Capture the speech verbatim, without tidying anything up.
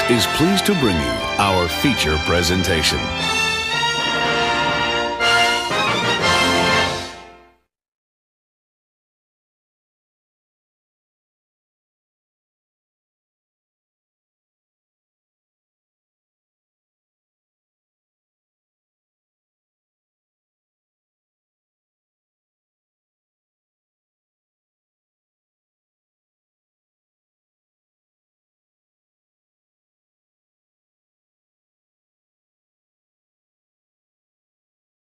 is pleased to bring you our feature presentation.